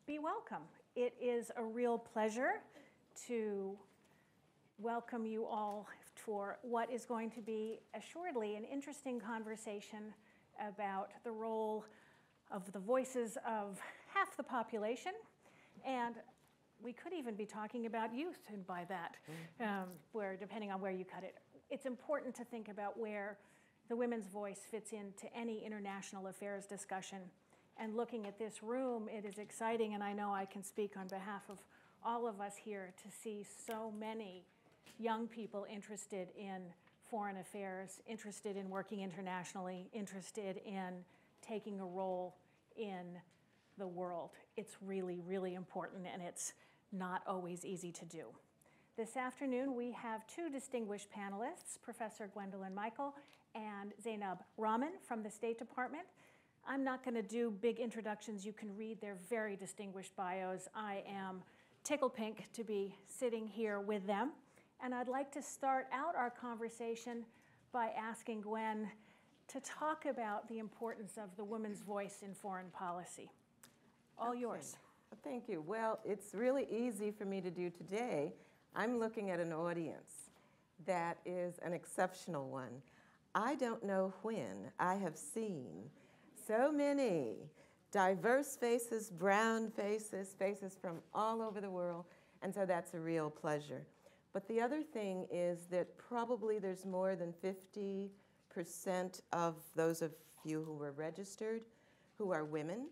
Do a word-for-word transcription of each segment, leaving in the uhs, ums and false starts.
be welcome. It is a real pleasure to welcome you all for what is going to be assuredly an interesting conversation about the role of the voices of half the population. And we could even be talking about youth, and by that, um, where depending on where you cut it, it's important to think about where the women's voice fits into any international affairs discussion. And looking at this room, it is exciting, and I know I can speak on behalf of all of us here to see so many young people interested in foreign affairs, interested in working internationally, interested in taking a role in the world. It's really, really important, and it's not always easy to do. This afternoon, we have two distinguished panelists, Professor Gwendolyn Mikell and Zeenat Rahman from the State Department. I'm not going to do big introductions. You can read their very distinguished bios. I am tickled pink to be sitting here with them. And I'd like to start out our conversation by asking Gwen to talk about the importance of the woman's voice in foreign policy. All okay. yours. Thank you. Well, it's really easy for me to do today. I'm looking at an audience that is an exceptional one. I don't know when I have seen so many diverse faces, brown faces, faces from all over the world, and so that's a real pleasure. But the other thing is that probably there's more than fifty percent of those of you who were registered who are women,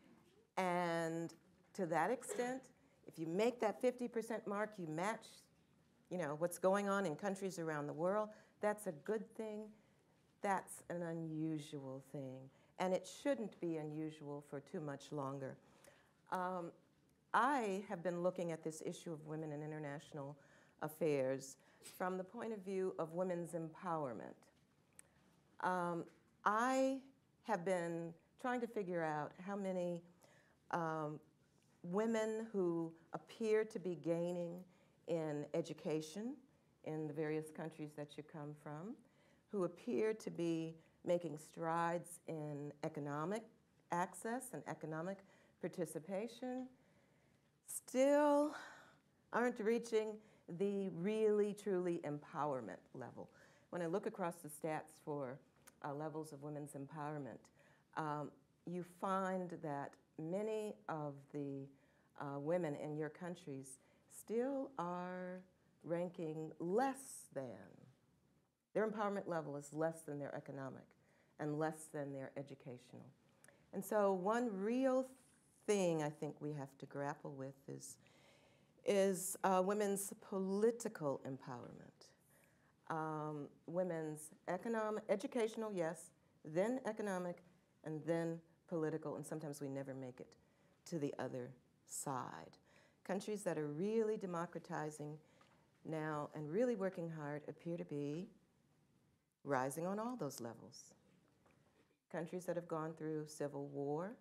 and to that extent, if you make that fifty percent mark, you match, you know, what's going on in countries around the world. That's a good thing. That's an unusual thing. And it shouldn't be unusual for too much longer. Um, I have been looking at this issue of women in international affairs from the point of view of women's empowerment. Um, I have been trying to figure out how many um, women who appear to be gaining in education in the various countries that you come from, who appear to be making strides in economic access and economic participation, still aren't reaching the really, truly empowerment level. When I look across the stats for uh, levels of women's empowerment, um, you find that many of the uh, women in your countries still are ranking less than. Their empowerment level is less than their economic and less than their educational. And so one real thing I think we have to grapple with is, is uh, women's political empowerment. Um, women's economic, educational, yes, then economic, and then political, and sometimes we never make it to the other side. Countries that are really democratizing now and really working hard appear to be rising on all those levels. Countries that have gone through civil war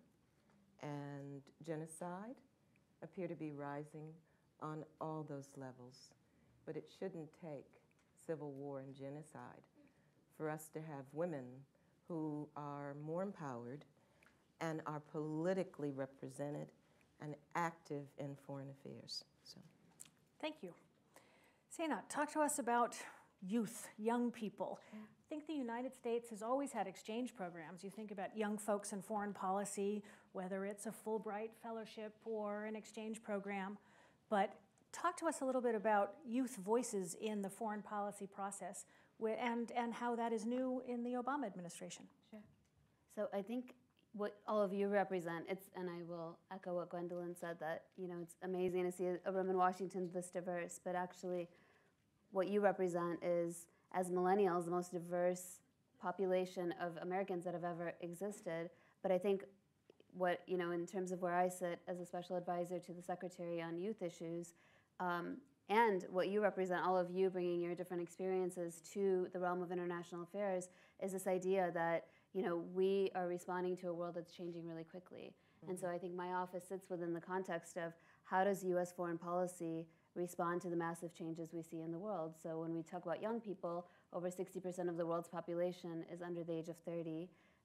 and genocide appear to be rising on all those levels. But it shouldn't take civil war and genocide for us to have women who are more empowered and are politically represented and active in foreign affairs. So, thank you. Zeenat, talk to us about youth, young people. I think the United States has always had exchange programs. You think about young folks in foreign policy, whether it's a Fulbright fellowship or an exchange program. But talk to us a little bit about youth voices in the foreign policy process and, and how that is new in the Obama administration. Sure. So I think what all of you represent, it's, and I will echo what Gwendolyn said, that, you know, it's amazing to see a, a room in Washington this diverse, but actually what you represent is, as millennials, the most diverse population of Americans that have ever existed. But I think what, you know, in terms of where I sit as a special advisor to the Secretary on youth issues, um, and what you represent, all of you bringing your different experiences to the realm of international affairs, is this idea that, you know, we are responding to a world that's changing really quickly. Mm-hmm. And so I think my office sits within the context of how does U S foreign policy respond to the massive changes we see in the world. So when we talk about young people, over sixty percent of the world's population is under the age of thirty.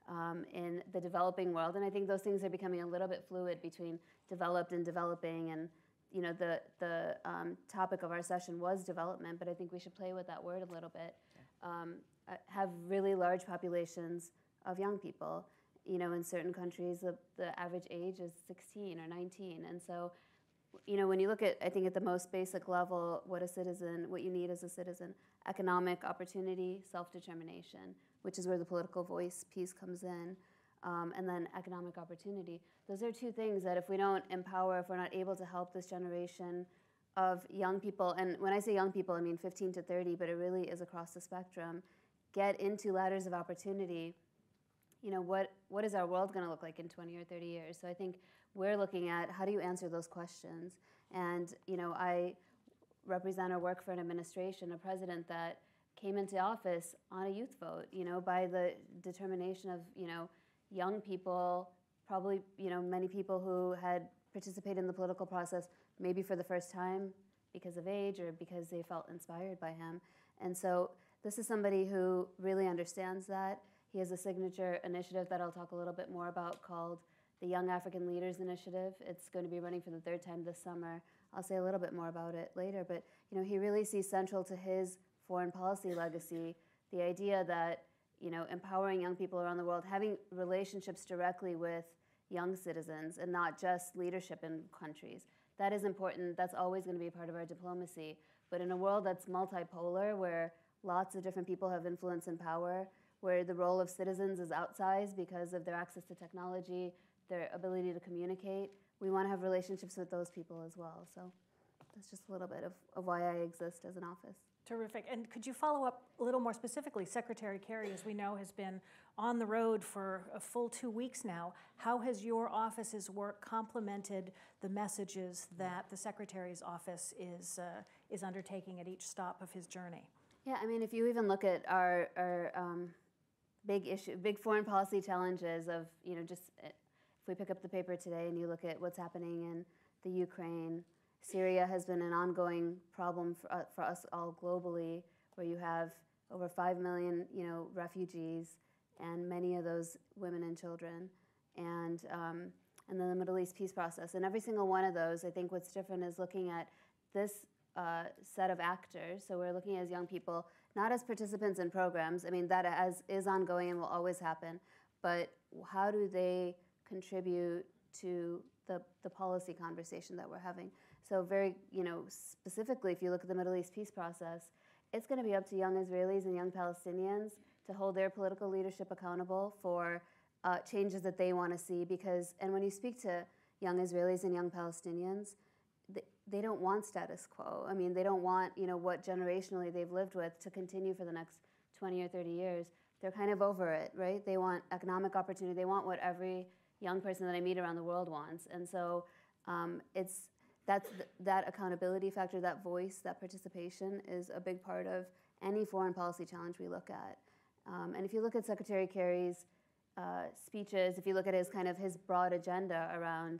um, in the developing world. And I think those things are becoming a little bit fluid between developed and developing. And you know, the, the um, topic of our session was development, but I think we should play with that word a little bit. Um, have really large populations of young people. You know, in certain countries, the, the average age is sixteen or nineteen. And so, you know, when you look at, I think at the most basic level, what a citizen, what you need as a citizen, economic opportunity, self-determination, which is where the political voice piece comes in, um, and then economic opportunity. Those are two things that if we don't empower, if we're not able to help this generation of young people, and when I say young people, I mean fifteen to thirty, but it really is across the spectrum, get into ladders of opportunity, you know, what, what is our world going to look like in twenty or thirty years? So I think we're looking at how do you answer those questions? And, you know, I represent or work for an administration, a president that came into office on a youth vote, you know, by the determination of, you know, young people, probably, you know, many people who had participated in the political process maybe for the first time because of age or because they felt inspired by him. And so this is somebody who really understands that. He has a signature initiative that I'll talk a little bit more about called the Young African Leaders Initiative. It's going to be running for the third time this summer. I'll say a little bit more about it later, but you know, he really sees central to his foreign policy legacy the idea that, you know, empowering young people around the world, having relationships directly with young citizens and not just leadership in countries. That is important. That's always going to be a part of our diplomacy. But in a world that's multipolar, where lots of different people have influence and power, where the role of citizens is outsized because of their access to technology, their ability to communicate, we want to have relationships with those people as well. So that's just a little bit of, of why I exist as an office. Terrific. And could you follow up a little more specifically? Secretary Kerry, as we know, has been on the road for a full two weeks now. How has your office's work complemented the messages that the Secretary's office is, uh, is undertaking at each stop of his journey? Yeah, I mean, if you even look at our, our um, big issue, big foreign policy challenges of, you know, just if we pick up the paper today and you look at what's happening in the Ukraine, Syria has been an ongoing problem for, uh, for us all globally, where you have over five million, you know, refugees, and many of those women and children, and um, and then the Middle East peace process. And every single one of those, I think what's different is looking at this uh, set of actors. So we're looking as young people, not as participants in programs. I mean, that as, is ongoing and will always happen, but how do they contribute to the, the policy conversation that we're having? So very, you know, specifically, if you look at the Middle East peace process, it's going to be up to young Israelis and young Palestinians to hold their political leadership accountable for uh, changes that they want to see. Because, and when you speak to young Israelis and young Palestinians, they, they don't want status quo. I mean, they don't want, you know, what generationally they've lived with to continue for the next twenty or thirty years. They're kind of over it, right? They want economic opportunity. They want what every young person that I meet around the world wants. And so um, it's, That's th that accountability factor, that voice, that participation is a big part of any foreign policy challenge we look at. Um, and if you look at Secretary Kerry's uh, speeches, if you look at his kind of his broad agenda around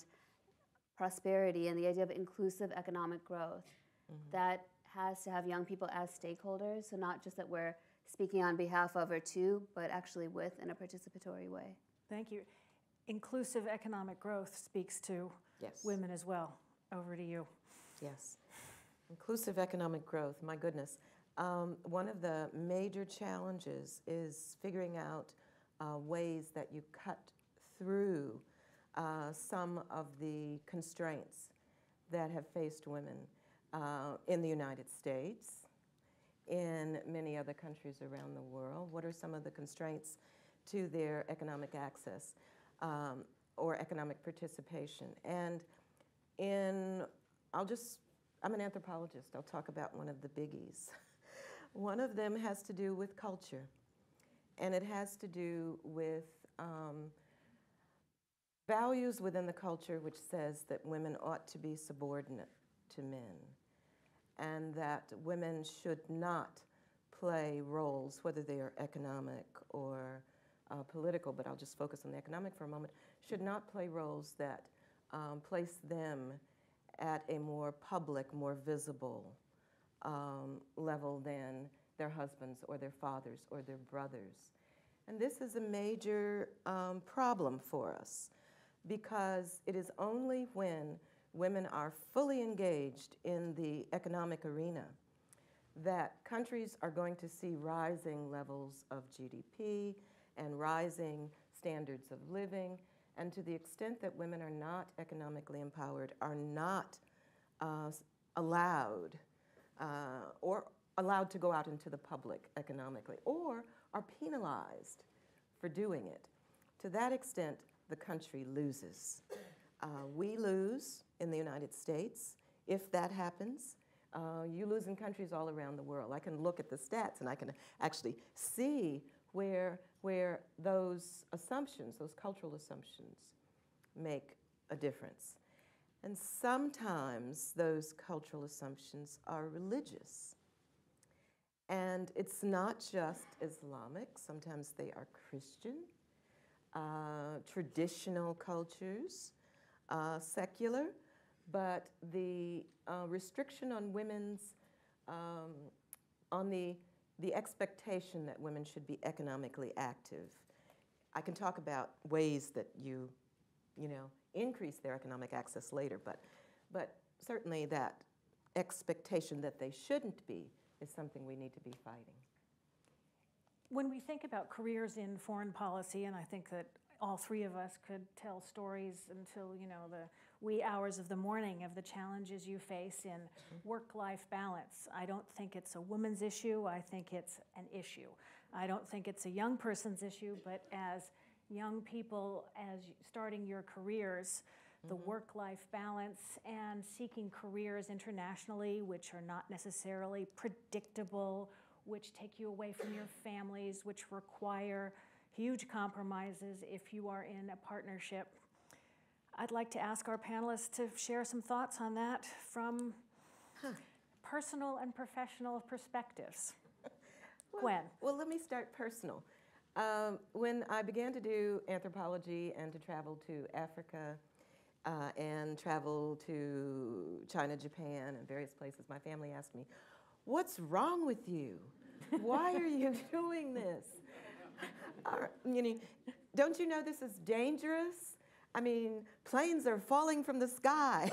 prosperity and the idea of inclusive economic growth, mm-hmm. that has to have young people as stakeholders, so not just that we're speaking on behalf of or to, but actually with in a participatory way. Thank you. Inclusive economic growth speaks to yes. women as well. Over to you. Yes. Inclusive economic growth, my goodness. Um, one of the major challenges is figuring out uh, ways that you cut through uh, some of the constraints that have faced women uh, in the United States, in many other countries around the world. What are some of the constraints to their economic access um, or economic participation? And In, I'll just, I'm an anthropologist. I'll talk about one of the biggies. One of them has to do with culture, and it has to do with um, values within the culture which says that women ought to be subordinate to men, and that women should not play roles, whether they are economic or uh, political, but I'll just focus on the economic for a moment, should not play roles that Um, place them at a more public, more visible um, level than their husbands or their fathers or their brothers. And this is a major um, problem for us because it is only when women are fully engaged in the economic arena that countries are going to see rising levels of G D P and rising standards of living. And to the extent that women are not economically empowered, are not uh, allowed uh, or allowed to go out into the public economically, or are penalized for doing it. To that extent, the country loses. Uh, we lose in the United States if that happens. Uh, you lose in countries all around the world. I can look at the stats and I can actually see where, where those assumptions, those cultural assumptions, make a difference. And sometimes those cultural assumptions are religious. And it's not just Islamic, sometimes they are Christian, uh, traditional cultures, uh, secular, but the uh, restriction on women's, um, on the, the expectation that women should be economically active. I can talk about ways that you, you know, increase their economic access later, but, but certainly that expectation that they shouldn't be is something we need to be fighting. When we think about careers in foreign policy, and I think that all three of us could tell stories until, you know, the wee hours of the morning of the challenges you face in work-life balance. I don't think it's a woman's issue. I think it's an issue. I don't think it's a young person's issue, but as young people, as starting your careers, the mm-hmm. work-life balance and seeking careers internationally, which are not necessarily predictable, which take you away from your families, which require huge compromises if you are in a partnership. I'd like to ask our panelists to share some thoughts on that from huh. personal and professional perspectives. well, Gwen. Well, let me start personal. Um, when I began to do anthropology and to travel to Africa uh, and travel to China, Japan, and various places, my family asked me, "What's wrong with you? Why are you doing this? Are, you know, don't you know this is dangerous? I mean, planes are falling from the sky."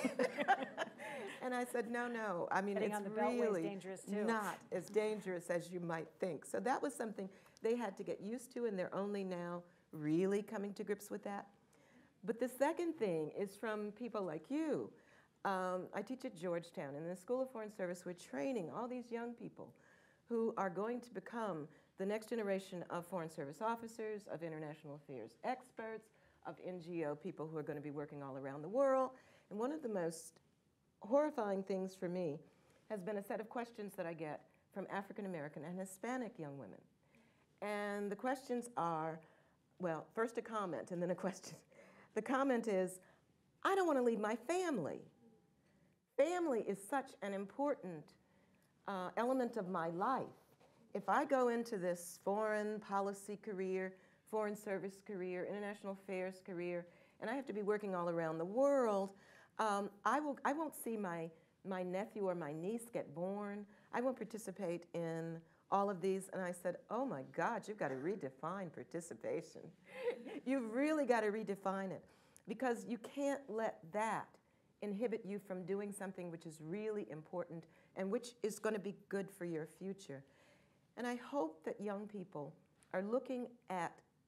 And I said, no, no. I mean, Getting it's on the beltway really is dangerous too. not as dangerous as you might think. So that was something they had to get used to, and they're only now really coming to grips with that. But the second thing is from people like you. Um, I teach at Georgetown, and in the School of Foreign Service, we're training all these young people who are going to become the next generation of Foreign Service officers, of international affairs experts, of N G O people who are going to be working all around the world. And one of the most horrifying things for me has been a set of questions that I get from African American and Hispanic young women. And the questions are, well, first a comment and then a question. The comment is, I don't want to leave my family. Family is such an important uh, element of my life. If I go into this foreign policy career, foreign service career, international affairs career, and I have to be working all around the world, um, I, will, I won't see my, my nephew or my niece get born. I won't participate in all of these. And I said, oh my God, you've got to redefine participation. You've really got to redefine it, because you can't let that inhibit you from doing something which is really important and which is going to be good for your future. And I hope that young people are looking at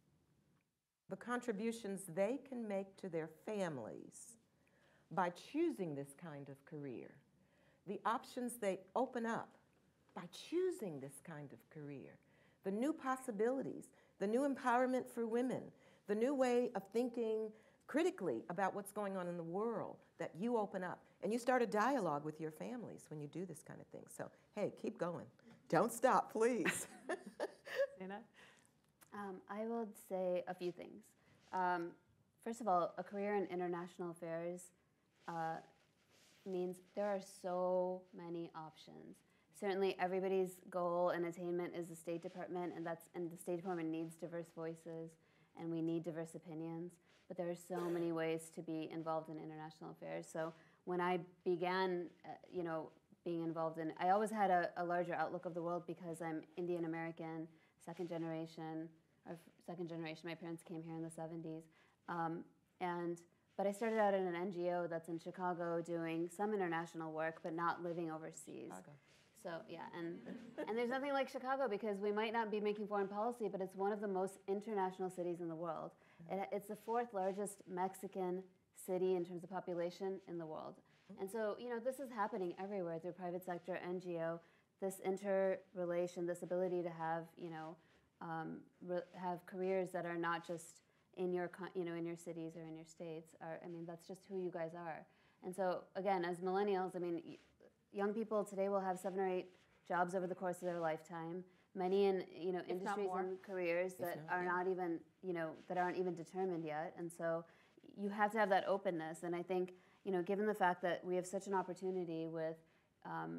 the contributions they can make to their families by choosing this kind of career, the options they open up by choosing this kind of career, the new possibilities, the new empowerment for women, the new way of thinking critically about what's going on in the world that you open up. And you start a dialogue with your families when you do this kind of thing. So, hey, keep going. Don't stop, please. Zeenat? Um, I will say a few things. Um, first of all, a career in international affairs uh, means there are so many options. Certainly, everybody's goal and attainment is the State Department, and that's and the State Department needs diverse voices, and we need diverse opinions. But there are so many ways to be involved in international affairs. So when I began, uh, you know, being involved in, I always had a, a larger outlook of the world because I'm Indian American, second generation, our second generation. My parents came here in the seventies. Um, and, but I started out in an N G O that's in Chicago doing some international work, but not living overseas. Chicago. So yeah, and, and there's nothing like Chicago because we might not be making foreign policy, but it's one of the most international cities in the world. It, it's the fourth largest Mexican city in terms of population in the world. And so, you know, this is happening everywhere through private sector, N G O, this interrelation, this ability to have, you know, um, re have careers that are not just in your, you know, in your cities or in your states. Are, I mean, that's just who you guys are. And so, again, as millennials, I mean, young people today will have seven or eight jobs over the course of their lifetime. Many in, you know, industries and careers that not, are yeah. not even, you know, that aren't even determined yet. And so, you have to have that openness. And I think, you know, given the fact that we have such an opportunity with, um,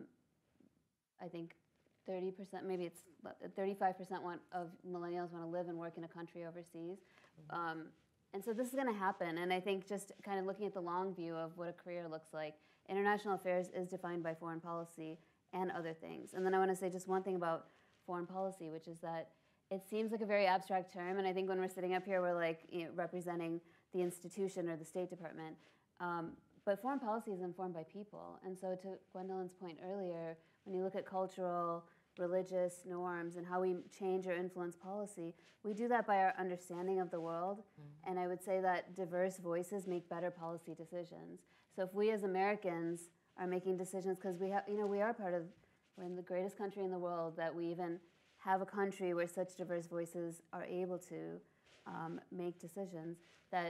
I think, thirty percent, maybe it's thirty-five percent want of millennials want to live and work in a country overseas. Mm-hmm. um, and so this is going to happen. And I think just kind of looking at the long view of what a career looks like, international affairs is defined by foreign policy and other things. And then I want to say just one thing about foreign policy, which is that it seems like a very abstract term. And I think when we're sitting up here, we're like, you know, representing the institution or the State Department. Um, but foreign policy is informed by people. And so to Gwendolyn's point earlier, when you look at cultural, religious norms and how we change or influence policy, we do that by our understanding of the world. Mm-hmm. And I would say that diverse voices make better policy decisions. So if we as Americans are making decisions, because we have, you know, we are part of, we're in the greatest country in the world, that we even have a country where such diverse voices are able to um, make decisions, that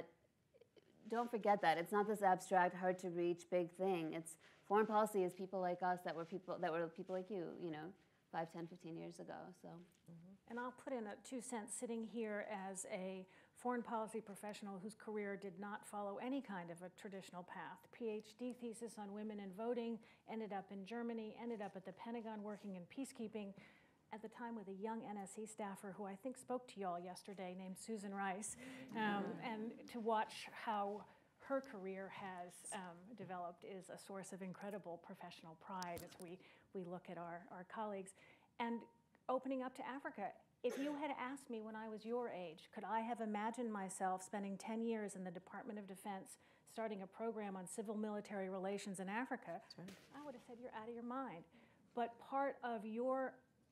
don't forget that. It's not this abstract, hard to reach, big thing. It's foreign policy is people like us that were people that were people like you, you know, five, ten, fifteen years ago. So, mm-hmm. And I'll put in a two cents sitting here as a foreign policy professional whose career did not follow any kind of a traditional path. PhD thesis on women in voting, ended up in Germany, ended up at the Pentagon working in peacekeeping, at the time with a young N S C staffer who I think spoke to you all yesterday, named Susan Rice, um, and to watch how her career has um, developed is a source of incredible professional pride as we, we look at our, our colleagues. And opening up to Africa, if you had asked me when I was your age, could I have imagined myself spending ten years in the Department of Defense starting a program on civil-military relations in Africa, right. I would have said, you're out of your mind. But part of your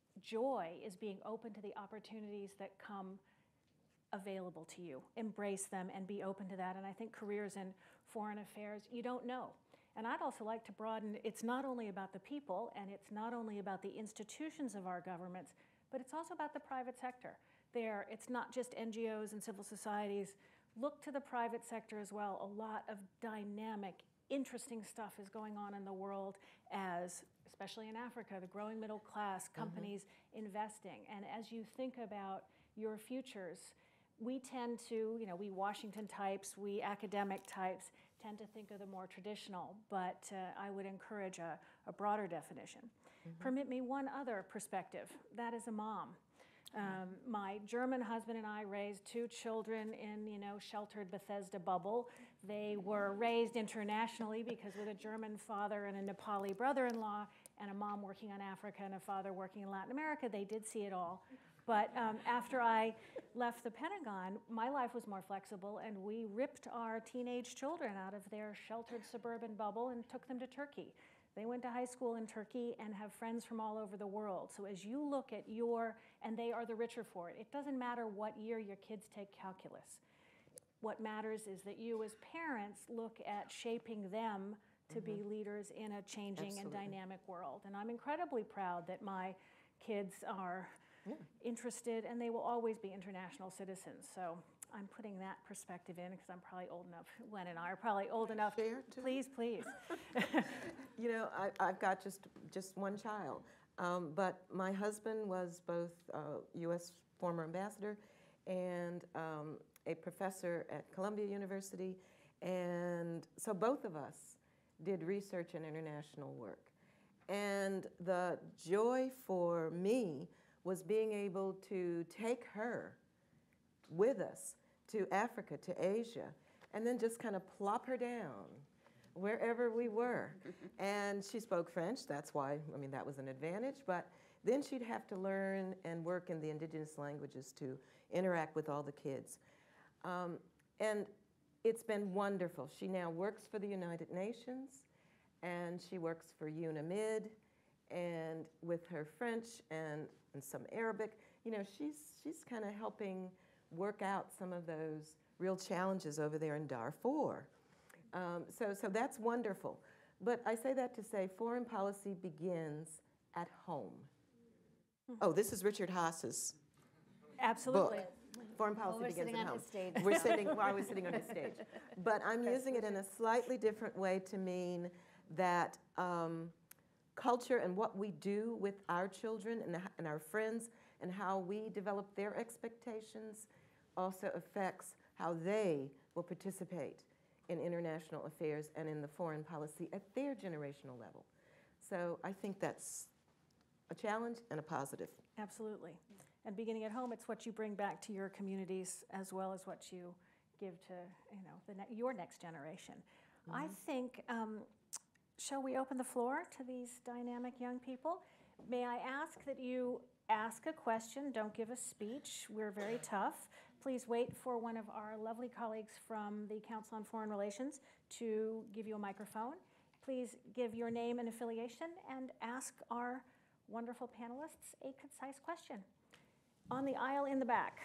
joy is being open to the opportunities that come available to you. Embrace them and be open to that. And I think careers in foreign affairs, you don't know. And I'd also like to broaden, it's not only about the people and it's not only about the institutions of our governments, but it's also about the private sector. There, it's not just N G Os and civil societies. Look to the private sector as well. A lot of dynamic, interesting stuff is going on in the world as, especially in Africa, the growing middle class, companies mm-hmm. investing. And as you think about your futures, we tend to, you know, we Washington types, we academic types tend to think of the more traditional, but uh, I would encourage a, a broader definition. Mm-hmm. Permit me one other perspective, that is a mom. Um, my German husband and I raised two children in, you know, sheltered Bethesda bubble. They were raised internationally because with a German father and a Nepali brother-in-law and a mom working on Africa and a father working in Latin America, they did see it all. But um, after I left the Pentagon, my life was more flexible, and we ripped our teenage children out of their sheltered suburban bubble and took them to Turkey. They went to high school in Turkey and have friends from all over the world. So as you look at your, and they are the richer for it, it doesn't matter what year your kids take calculus. What matters is that you as parents look at shaping them to mm-hmm. be leaders in a changing Absolutely. And dynamic world. And I'm incredibly proud that my kids are yeah. interested, and they will always be international citizens. So I'm putting that perspective in because I'm probably old enough. Gwen and I are probably old enough. Share too? Please, please. You know, I, I've got just just one child, um, but my husband was both uh, U S former ambassador and um, a professor at Columbia University, and so both of us did research and international work. And the joy for me was being able to take her with us to Africa, to Asia, and then just kind of plop her down wherever we were. And she spoke French, that's why, I mean, that was an advantage, but Then she'd have to learn and work in the indigenous languages to interact with all the kids. Um, and it's been wonderful. She now works for the United Nations, and she works for UNAMID, and with her French and, and some Arabic, you know, she's, she's kind of helping work out some of those real challenges over there in Darfur. Um, so, so that's wonderful. But I say that to say foreign policy begins at home. Mm-hmm. Oh, this is Richard Haas's Absolutely. book. Foreign policy well, we're begins sitting at on home. his stage. We're sitting, well, I was sitting on his stage. But I'm using it in a slightly different way to mean that um, culture and what we do with our children and, and our friends and how we develop their expectations also affects how they will participate in international affairs and in the foreign policy at their generational level. So I think that's a challenge and a positive. Absolutely. And beginning at home, it's what you bring back to your communities as well as what you give to, you know, the ne your next generation. Mm-hmm. I think, um, shall we open the floor to these dynamic young people? May I ask that you ask a question, don't give a speech. We're very tough. Please wait for one of our lovely colleagues from the Council on Foreign Relations to give you a microphone. Please give your name and affiliation and ask our wonderful panelists a concise question. On the aisle in the back,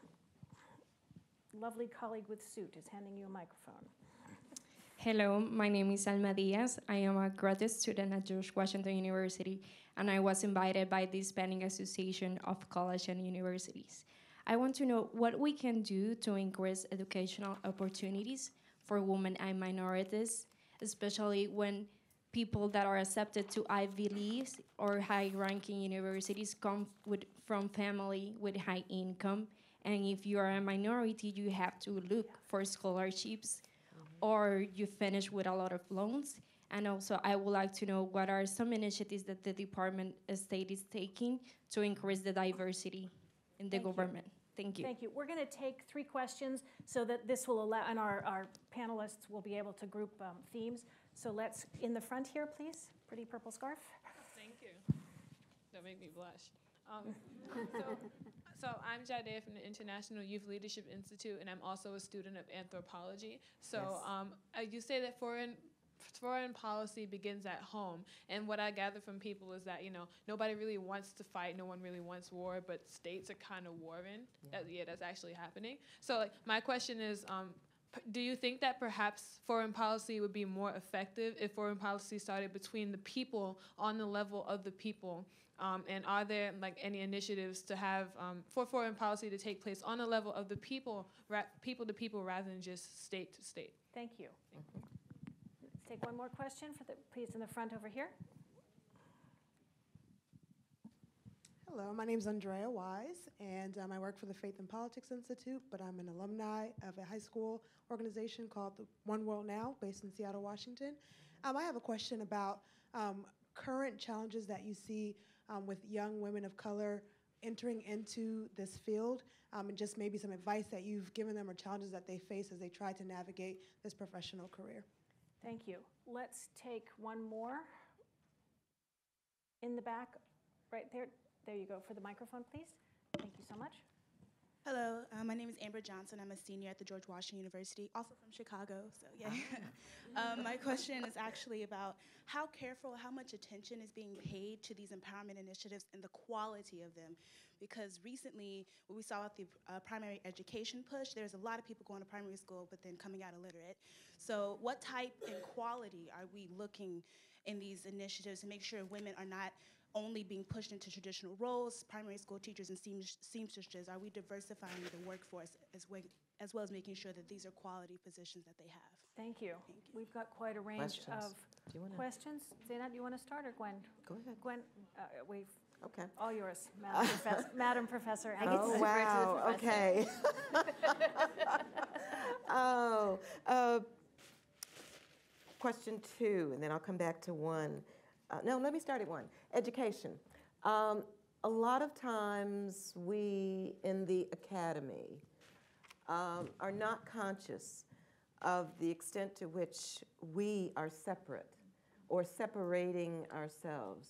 lovely colleague with suit is handing you a microphone. Hello, my name is Alma Diaz. I am a graduate student at George Washington University, and I was invited by the Hispanic Association of Colleges and Universities. I want to know what we can do to increase educational opportunities for women and minorities, especially when people that are accepted to Ivy Leagues or high-ranking universities come with, from family with high income. And if you are a minority, you have to look for scholarships, or you finish with a lot of loans. And also, I would like to know what are some initiatives that the Department of State is taking to increase the diversity in the Thank government. You. Thank you. Thank you. We're going to take three questions so that this will allow, and our, our panelists will be able to group um, themes. So let's, in the front here, please. Pretty purple scarf. Thank you. That made me blush. Um, so, so I'm Jade from the International Youth Leadership Institute, and I'm also a student of anthropology. So Yes. um, uh, you say that foreign foreign policy begins at home, and what I gather from people is that, you know, nobody really wants to fight, no one really wants war, but states are kind of warring. Yeah. That, yeah, that's actually happening. So like, my question is, um, do you think that perhaps foreign policy would be more effective if foreign policy started between the people, on the level of the people? Um, and are there like any initiatives to have um, for foreign policy to take place on the level of the people, ra people to people, rather than just state to state? Thank you. Thank you. Let's take one more question for the please in the front over here. Hello, my name is Andrea Wise, and um, I work for the Faith and Politics Institute, but I'm an alumni of a high school organization called the One World Now, based in Seattle, Washington. Um, I have a question about um, current challenges that you see um, with young women of color entering into this field, um, and just maybe some advice that you've given them or challenges that they face as they try to navigate this professional career. Thank you. Let's take one more in the back, right there. There you go for the microphone, please. Thank you so much. Hello, uh, my name is Amber Johnson. I'm a senior at the George Washington University, also from Chicago, so yeah. um, my question is actually about how careful, how much attention is being paid to these empowerment initiatives and the quality of them. Because recently, what we saw with the uh, primary education push, there's a lot of people going to primary school but then coming out illiterate. So what type and quality are we looking in these initiatives to make sure women are not only being pushed into traditional roles, primary school teachers and seamstresses? Are we diversifying the workforce as well, as well as making sure that these are quality positions that they have? Thank you. Thank you. We've got quite a range Questions. of Do you wanna... questions. Zeenat, do you want to start, or Gwen? Go ahead. Gwen, uh, we've Okay. all yours, Madam, Professor, Madam Professor. I get to Oh, refer wow. to the professor. Okay. oh, uh, question two, and then I'll come back to one. Uh, no, let me start at one. Education. Um, a lot of times we in the academy um, are not conscious of the extent to which we are separate or separating ourselves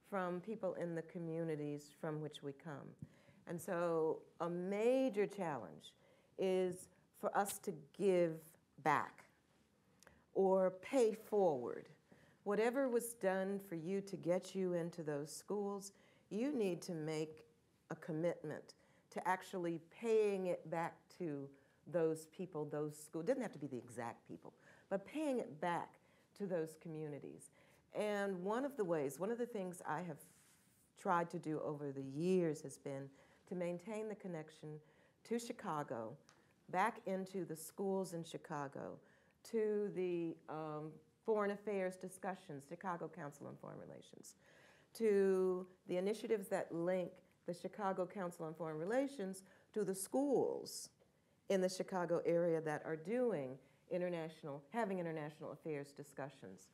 from people in the communities from which we come. And so a major challenge is for us to give back or pay forward. Whatever was done for you to get you into those schools, you need to make a commitment to actually paying it back to those people, those schools. It doesn't have to be the exact people, but paying it back to those communities. And one of the ways, one of the things I have tried to do over the years has been to maintain the connection to Chicago, back into the schools in Chicago, to the um, foreign affairs discussions, Chicago Council on Foreign Relations, to the initiatives that link the Chicago Council on Foreign Relations to the schools in the Chicago area that are doing international, having international affairs discussions.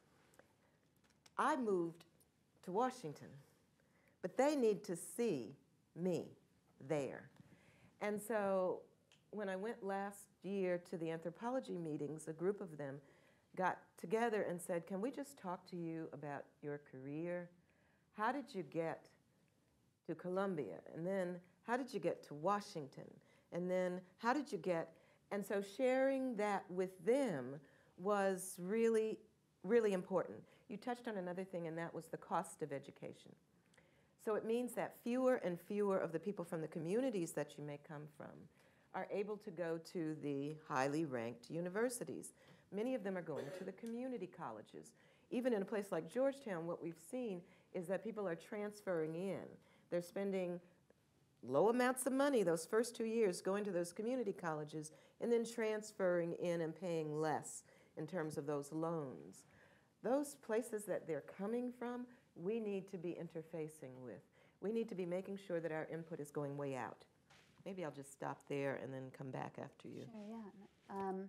I moved to Washington, but they need to see me there. And so when I went last year to the anthropology meetings, a group of them got together and said, can we just talk to you about your career? How did you get to Columbia? And then how did you get to Washington? And then how did you get, and so sharing that with them was really, really important. You touched on another thing, and that was the cost of education. So it means that fewer and fewer of the people from the communities that you may come from are able to go to the highly ranked universities. Many of them are going to the community colleges. Even in a place like Georgetown, what we've seen is that people are transferring in. They're spending low amounts of money those first two years going to those community colleges and then transferring in and paying less in terms of those loans. Those places that they're coming from, we need to be interfacing with. We need to be making sure that our input is going way out. Maybe I'll just stop there and then come back after you. Sure, yeah. Um,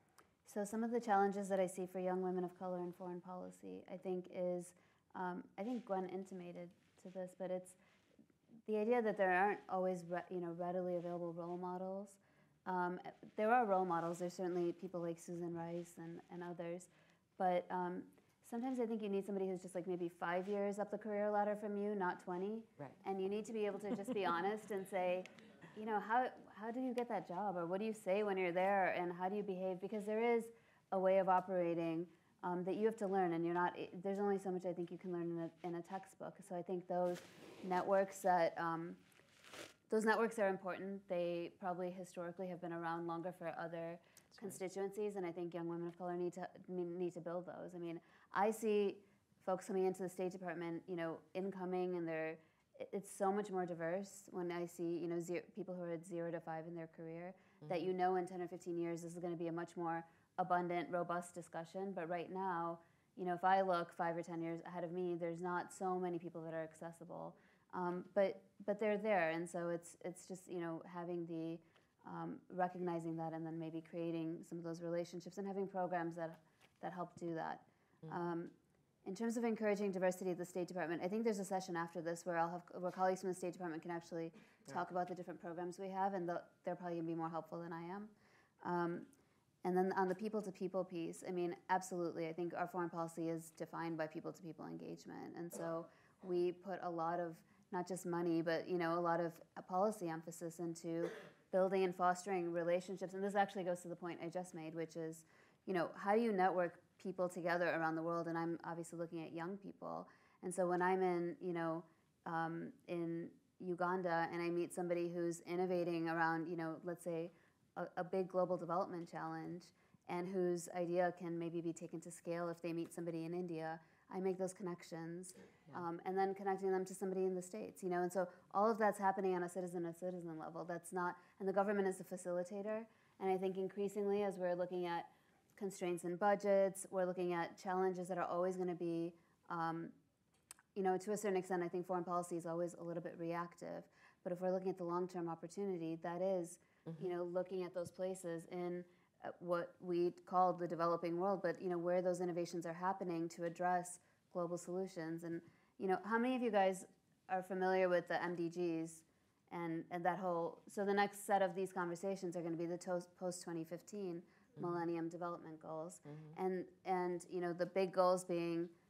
so some of the challenges that I see for young women of color in foreign policy, I think is, um, I think Gwen intimated to this, but it's the idea that there aren't always re you know, readily available role models. Um, there are role models. There's certainly people like Susan Rice and, and others, but um, sometimes I think you need somebody who's just like maybe five years up the career ladder from you, not twenty. Right. And you need to be able to just be honest and say, you know, how, how do you get that job? Or what do you say when you're there? And how do you behave? Because there is a way of operating um, that you have to learn. And you're not, there's only so much I think you can learn in a, in a textbook. So I think those networks that, um, those networks are important. They probably historically have been around longer for other That's constituencies. Right. And I think young women of color need to, need to build those. I mean, I see folks coming into the State Department, you know, incoming, and they're, it's so much more diverse when I see, you know, zero, people who are at zero to five in their career, mm-hmm. that you know in ten or fifteen years this is going to be a much more abundant, robust discussion. But right now, you know, if I look five or ten years ahead of me, there's not so many people that are accessible. Um, but but they're there, and so it's it's just, you know, having the um, recognizing that, and then maybe creating some of those relationships and having programs that that help do that. Mm-hmm. um, in terms of encouraging diversity at the State Department, I think there's a session after this where I'll have where colleagues from the State Department can actually yeah. talk about the different programs we have, and the, they're probably going to be more helpful than I am. Um, and then on the people-to-people piece, I mean, absolutely, I think our foreign policy is defined by people-to-people engagement, and so we put a lot of not just money, but, you know, a lot of policy emphasis into building and fostering relationships. And this actually goes to the point I just made, which is, you know, how do you network people together around the world? And I'm obviously looking at young people. And so when I'm in, you know, um, in Uganda and I meet somebody who's innovating around, you know, let's say a, a big global development challenge, and whose idea can maybe be taken to scale if they meet somebody in India, I make those connections, yeah. um, and then connecting them to somebody in the States, you know, and so all of that's happening on a citizen-to-citizen level. That's not, and the government is a facilitator, and I think increasingly as we're looking at constraints in budgets, we're looking at challenges that are always going to be, um, you know, to a certain extent, I think foreign policy is always a little bit reactive, but if we're looking at the long-term opportunity, that is, mm-hmm. you know, looking at those places in what we call the developing world, but, you know, where those innovations are happening to address global solutions. And, you know, how many of you guys are familiar with the M D Gs and, and that whole, so the next set of these conversations are going to be the post twenty fifteen mm-hmm. Millennium Development Goals. Mm-hmm. And, and, you know, the big goals being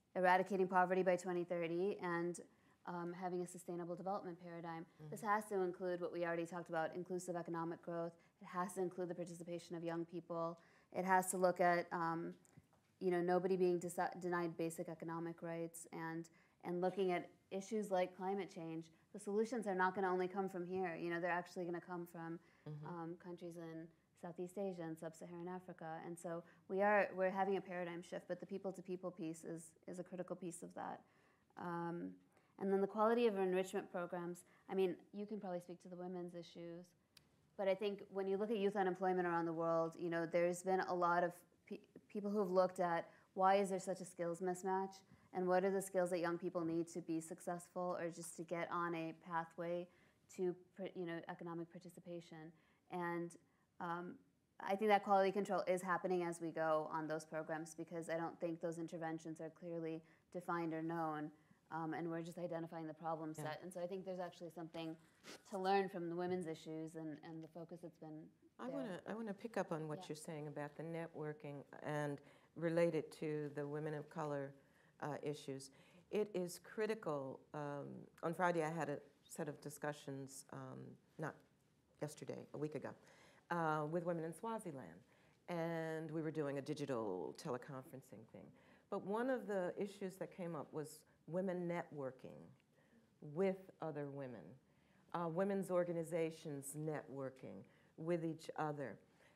eradicating poverty by twenty thirty and um, having a sustainable development paradigm. Mm-hmm. This has to include what we already talked about, inclusive economic growth. It has to include the participation of young people. It has to look at um, you know, nobody being desi- denied basic economic rights, and and looking at issues like climate change. The solutions are not going to only come from here. You know, they're actually going to come from mm-hmm. um, countries in Southeast Asia and Sub-Saharan Africa. And so we are we're having a paradigm shift, but the people-to-people piece is is a critical piece of that. Um, and then the quality of enrichment programs. I mean, you can probably speak to the women's issues, but I think when you look at youth unemployment around the world, you know, there's been a lot of pe- people who have looked at why is there such a skills mismatch, and what are the skills that young people need to be successful or just to get on a pathway to, you know, economic participation. And um, I think that quality control is happening as we go on those programs, because I don't think those interventions are clearly defined or known, um, and we're just identifying the problem set. Yeah. And so I think there's actually something to learn from the women's issues and, and the focus that's been I there. want to I want to pick up on what Yeah. you're saying about the networking and relate it to the women of color uh, issues. It is critical. Um, on Friday, I had a set of discussions, um, not yesterday, a week ago, uh, with women in Swaziland. And we were doing a digital teleconferencing thing. But one of the issues that came up was women networking with other women, uh, women's organizations networking with each other.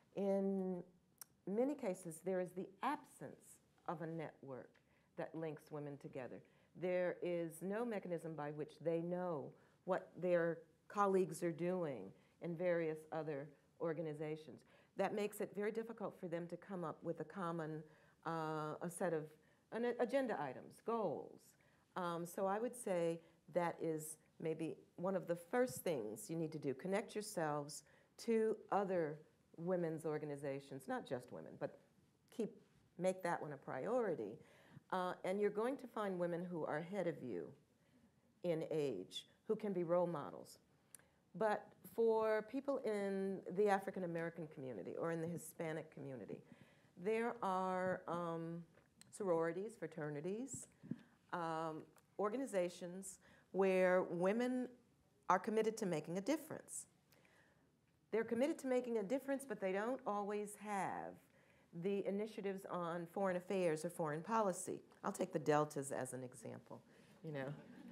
In many cases, there is the absence of a network that links women together. There is no mechanism by which they know what their colleagues are doing in various other organizations. That makes it very difficult for them to come up with a common, uh, a set of an agenda items, goals. Um, so I would say that is maybe one of the first things you need to do. Connect yourselves to other women's organizations, not just women, but keep, make that one a priority. Uh, and you're going to find women who are ahead of you in age, who can be role models. But for people in the African American community or in the Hispanic community, there are um, sororities, fraternities, um, organizations where women are committed to making a difference. They're committed to making a difference, but they don't always have the initiatives on foreign affairs or foreign policy. I'll take the Deltas as an example, you know.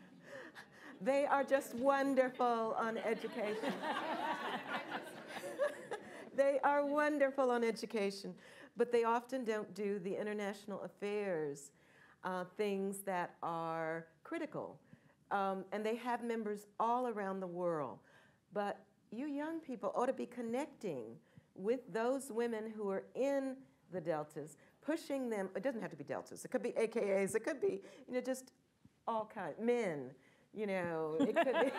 They are just wonderful on education. They are wonderful on education, but they often don't do the international affairs uh, things that are critical. Um, and they have members all around the world. But you young people ought to be connecting with those women who are in the Deltas, pushing them. It doesn't have to be Deltas. It could be A K As. It could be, you know, just all kinds, men. You know, it could be.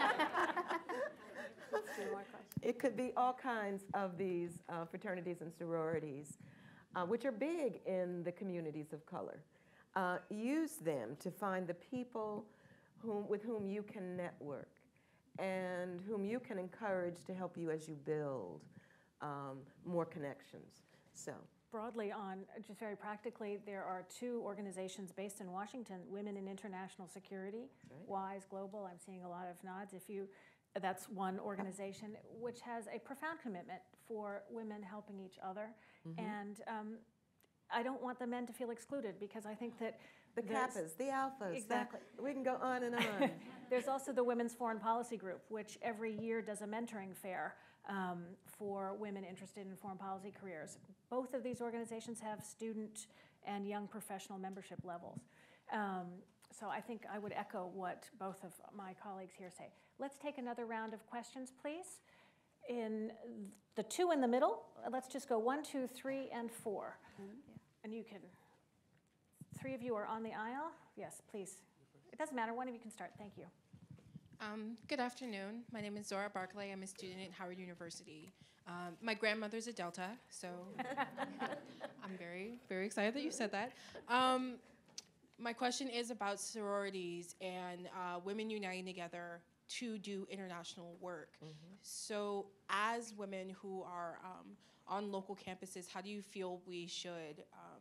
It could be all kinds of these uh, fraternities and sororities, uh, which are big in the communities of color. Uh, use them to find the people whom, with whom you can network and whom you can encourage to help you as you build um, more connections. So. Broadly on, just very practically, there are two organizations based in Washington, Women in International Security, right. WISE Global, I'm seeing a lot of nods. If you, that's one organization which has a profound commitment for women helping each other. Mm-hmm. And um, I don't want the men to feel excluded, because I think that the Kappas, the Alphas. Exactly. The, we can go on and on. There's also the Women's Foreign Policy Group, which every year does a mentoring fair um, for women interested in foreign policy careers. Both of these organizations have student and young professional membership levels. Um, so I think I would echo what both of my colleagues here say. Let's take another round of questions, please. In the two in the middle, let's just go one, two, three, and four. Mm-hmm. Yeah. And you can, three of you are on the aisle. Yes, please. It doesn't matter, one of you can start, thank you. Um, good afternoon. My name is Zora Barclay. I'm a student at Howard University. Um, my grandmother's a Delta, so I'm very, very excited that you said that. Um, my question is about sororities and uh, women uniting together to do international work. Mm-hmm. So as women who are um, on local campuses, how do you feel we should um,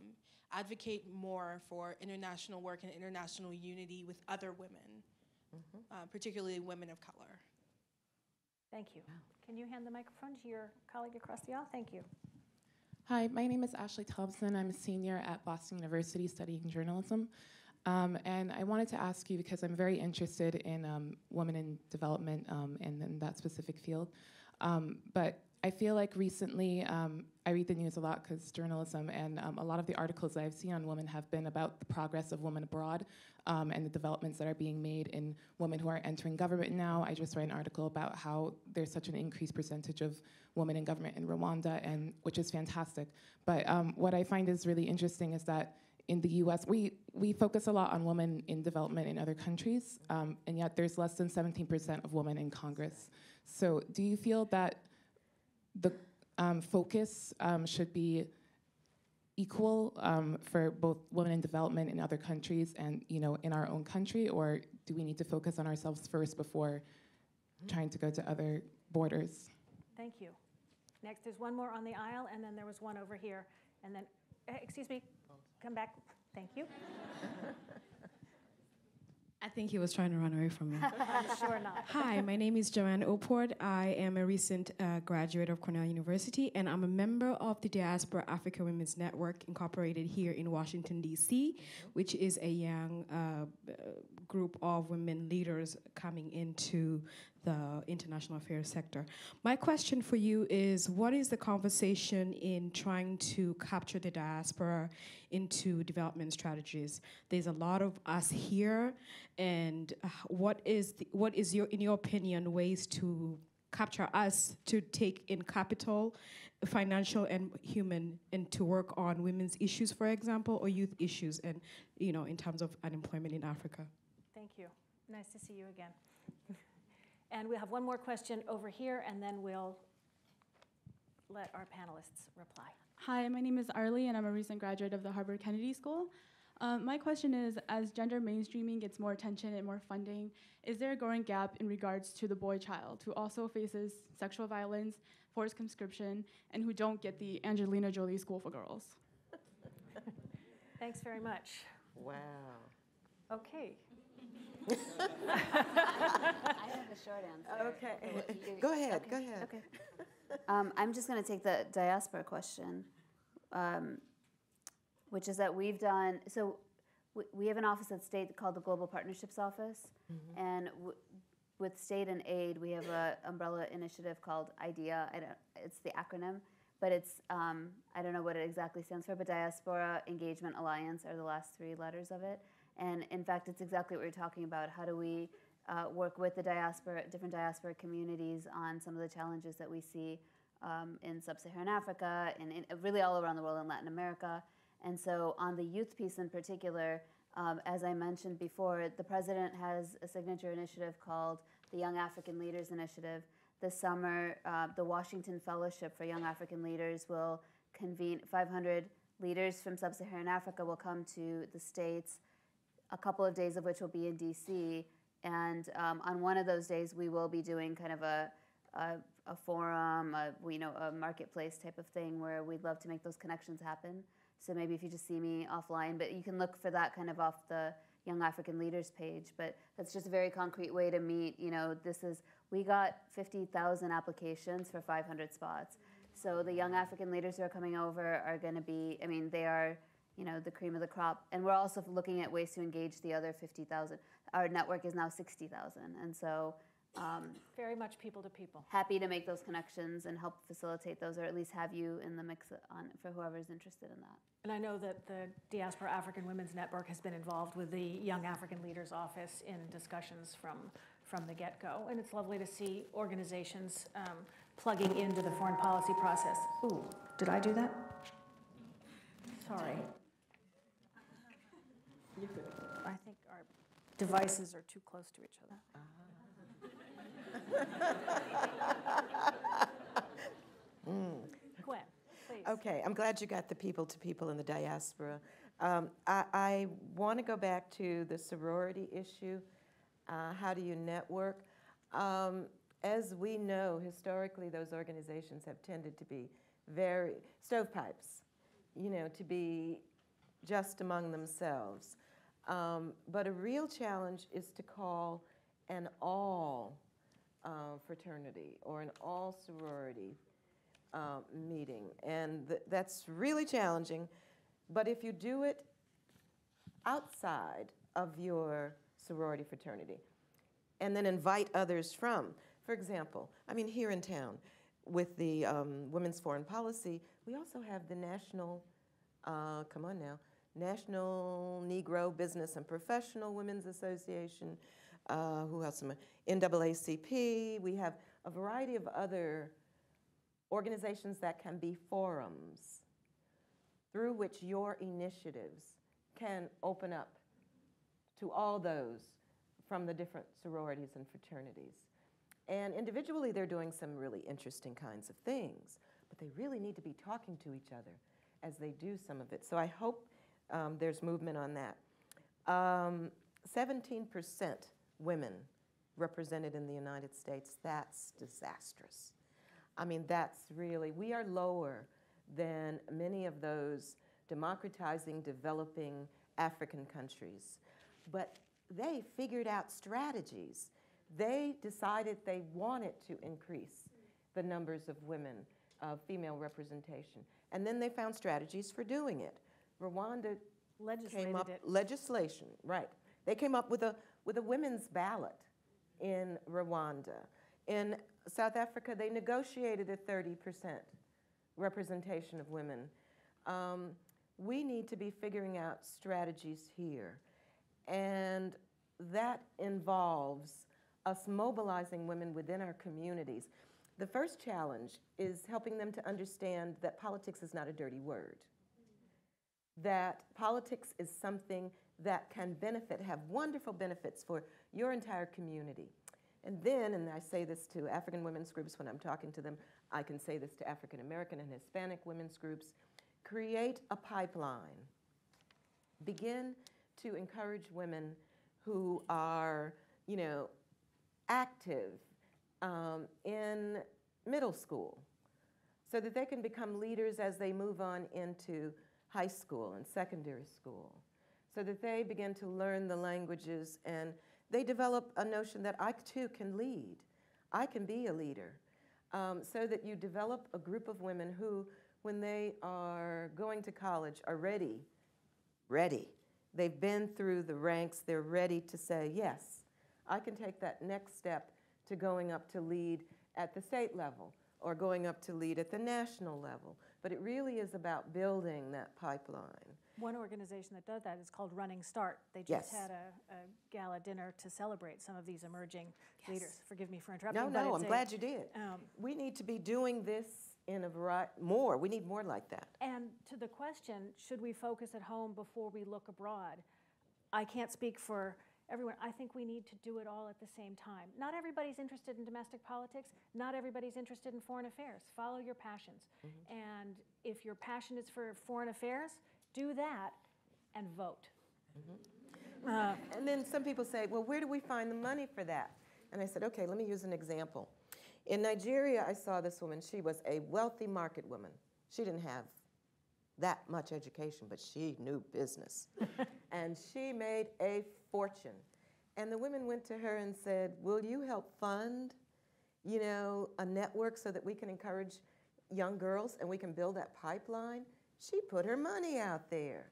advocate more for international work and international unity with other women, mm-hmm. uh, particularly women of color. Thank you. Can you hand the microphone to your colleague across the aisle? Thank you. Hi, my name is Ashley Thompson. I'm a senior at Boston University studying journalism. Um, and I wanted to ask you, because I'm very interested in um, women in development um, and in that specific field. Um, but I feel like recently, um, I read the news a lot because journalism, and um, a lot of the articles that I've seen on women have been about the progress of women abroad um, and the developments that are being made in women who are entering government now. I just read an article about how there's such an increased percentage of women in government in Rwanda, and which is fantastic. But um, what I find is really interesting is that in the U S, we, we focus a lot on women in development in other countries, um, and yet there's less than seventeen percent of women in Congress. So do you feel that the um, focus um, should be equal um, for both women in development in other countries and, you know, in our own country, or do we need to focus on ourselves first before mm-hmm. trying to go to other borders? Thank you. Next, there's one more on the aisle, and then there was one over here, and then, uh, excuse me, come back. Thank you. I think he was trying to run away from me. I'm sure not. Hi, my name is Joanne Opord. I am a recent uh, graduate of Cornell University, and I'm a member of the Diaspora Africa Women's Network, incorporated here in Washington, D C, mm-hmm. which is a young uh, group of women leaders coming into the international affairs sector. My question for you is, what is the conversation in trying to capture the diaspora into development strategies? There's a lot of us here, and uh, what is the, what is your, in your opinion, ways to capture us to take in capital, financial and human, and to work on women's issues, for example, or youth issues, and you know, in terms of unemployment in Africa? Thank you. Nice to see you again. And we have one more question over here, and then we'll let our panelists reply. Hi, my name is Arlie, and I'm a recent graduate of the Harvard Kennedy School. Um, my question is, as gender mainstreaming gets more attention and more funding, is there a growing gap in regards to the boy child who also faces sexual violence, forced conscription, and who don't get the Angelina Jolie School for Girls? Thanks very much. Wow. Okay. I have a short answer. Okay. Go ahead, okay. go ahead. Okay. Um, I'm just going to take the diaspora question, um, which is that we've done, so w we have an office at state called the Global Partnerships Office, mm-hmm. and w with state and aid, we have an umbrella initiative called IDEA. I don't, it's the acronym, but it's, um, I don't know what it exactly stands for, but Diaspora Engagement Alliance are the last three letters of it. And in fact, it's exactly what you're talking about. How do we uh, work with the diaspora, different diaspora communities on some of the challenges that we see um, in sub-Saharan Africa and in, really all around the world in Latin America. And so on the youth piece in particular, um, as I mentioned before, the president has a signature initiative called the Young African Leaders Initiative. This summer, uh, the Washington Fellowship for Young African Leaders will convene five hundred leaders from sub-Saharan Africa will come to the States, a couple of days of which will be in D C, and um, on one of those days we will be doing kind of a, a, a forum, a, you know, a marketplace type of thing where we'd love to make those connections happen. So maybe if you just see me offline, but you can look for that kind of off the Young African Leaders page, but that's just a very concrete way to meet, you know, this is, we got fifty thousand applications for five hundred spots. So the Young African Leaders who are coming over are gonna be, I mean, they are, you know, the cream of the crop. And we're also looking at ways to engage the other fifty thousand. Our network is now sixty thousand. And so um, very much people to people. Happy to make those connections and help facilitate those, or at least have you in the mix on, for whoever's interested in that. And I know that the Diaspora African Women's Network has been involved with the Young African Leaders Office in discussions from, from the get-go. And it's lovely to see organizations um, plugging into the foreign policy process. Ooh, did I do that? Sorry. I think our devices are too close to each other. mm. Gwen, please. Okay, I'm glad you got the people to people in the diaspora. Um, I, I want to go back to the sorority issue. Uh, how do you network? Um, as we know, historically, those organizations have tended to be very stovepipes, you know, to be just among themselves. Um, but a real challenge is to call an all uh, fraternity or an all sorority uh, meeting. And th that's really challenging. But if you do it outside of your sorority fraternity and then invite others from, for example, I mean, here in town with the um, Women's Foreign Policy, we also have the National, uh, come on now, National Negro Business and Professional Women's Association, uh, who else am I? N double A C P. We have a variety of other organizations that can be forums through which your initiatives can open up to all those from the different sororities and fraternities. And individually, they're doing some really interesting kinds of things, but they really need to be talking to each other as they do some of it. So I hope um, there's movement on that. Um, seventeen percent women represented in the United States. That's disastrous. I mean, that's really, we are lower than many of those democratizing, developing African countries. But they figured out strategies. They decided they wanted to increase the numbers of women, of female representation. And then they found strategies for doing it. Rwanda came up, it. legislation, right. They came up with a, with a women's ballot in Rwanda. In South Africa, they negotiated a thirty percent representation of women. Um, we need to be figuring out strategies here. And that involves us mobilizing women within our communities. The first challenge is helping them to understand that politics is not a dirty word. That politics is something that can benefit, have wonderful benefits for your entire community. And then, and I say this to African women's groups when I'm talking to them, I can say this to African American and Hispanic women's groups, create a pipeline. Begin to encourage women who are, you know, active um, in middle school so that they can become leaders as they move on into high school and secondary school, so that they begin to learn the languages and they develop a notion that I too can lead. I can be a leader. Um, so that you develop a group of women who, when they are going to college, are ready, ready. They've been through the ranks, they're ready to say, yes, I can take that next step to going up to lead at the state level or going up to lead at the national level. But it really is about building that pipeline. One organization that does that is called Running Start. They just Yes. had a, a gala dinner to celebrate some of these emerging Yes. leaders. Forgive me for interrupting. No, but no, it's I'm a- glad you did. Um, We need to be doing this in a variety, more. We need more like that. And to the question, should we focus at home before we look abroad? I can't speak for everyone. I think we need to do it all at the same time. Not everybody's interested in domestic politics. Not everybody's interested in foreign affairs. Follow your passions. Mm-hmm. And if your passion is for foreign affairs, do that and vote. Mm-hmm. uh, and then some people say, well, where do we find the money for that? And I said, okay, let me use an example. In Nigeria, I saw this woman. She was a wealthy market woman. She didn't have that much education, but she knew business. And she made a fortune. And the women went to her and said, will you help fund, you know, a network so that we can encourage young girls and we can build that pipeline? She put her money out there.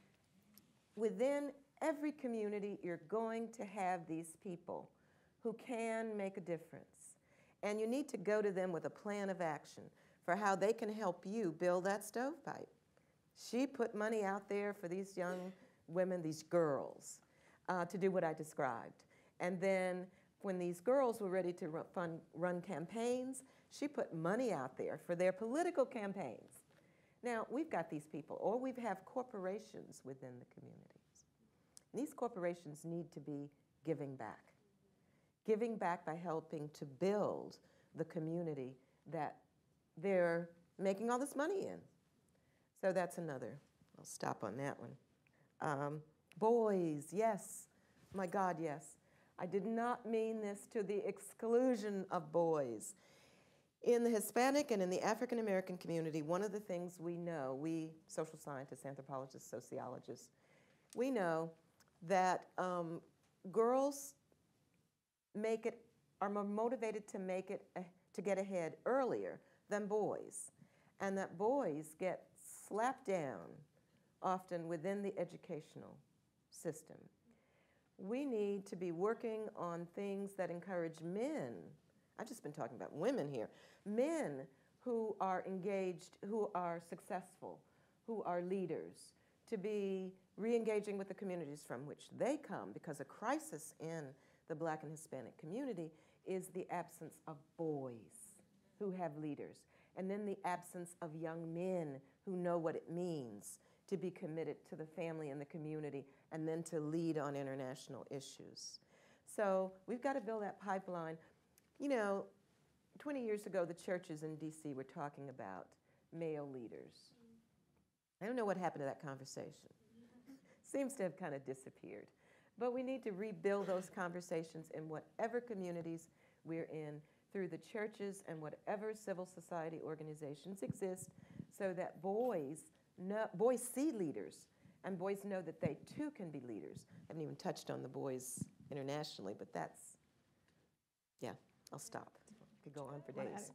Within every community, you're going to have these people who can make a difference. And you need to go to them with a plan of action for how they can help you build that stovepipe. She put money out there for these young women, these girls, uh, to do what I described. And then when these girls were ready to run, fund, run campaigns, she put money out there for their political campaigns. Now, we've got these people, or we have corporations within the communities. And these corporations need to be giving back. Giving back by helping to build the community that they're making all this money in. So that's another. I'll stop on that one. Um, boys, yes. My God, yes. I did not mean this to the exclusion of boys. In the Hispanic and in the African American community, one of the things we know, we social scientists, anthropologists, sociologists, we know that um, girls make it, are more motivated to make it, uh, to get ahead earlier than boys, and that boys get slapped down often within the educational system. We need to be working on things that encourage men. I've just been talking about women here. Men who are engaged, who are successful, who are leaders, to be re-engaging with the communities from which they come, because a crisis in the Black and Hispanic community is the absence of boys who have leaders, and then the absence of young men who know what it means to be committed to the family and the community, and then to lead on international issues. So we've got to build that pipeline. You know, twenty years ago, the churches in D C were talking about male leaders. I don't know what happened to that conversation. Seems to have kind of disappeared. But we need to rebuild those conversations in whatever communities we're in, through the churches and whatever civil society organizations exist, so that boys know, boys see leaders, and boys know that they too can be leaders. I haven't even touched on the boys internationally, but that's, yeah, I'll stop. I could go on for days.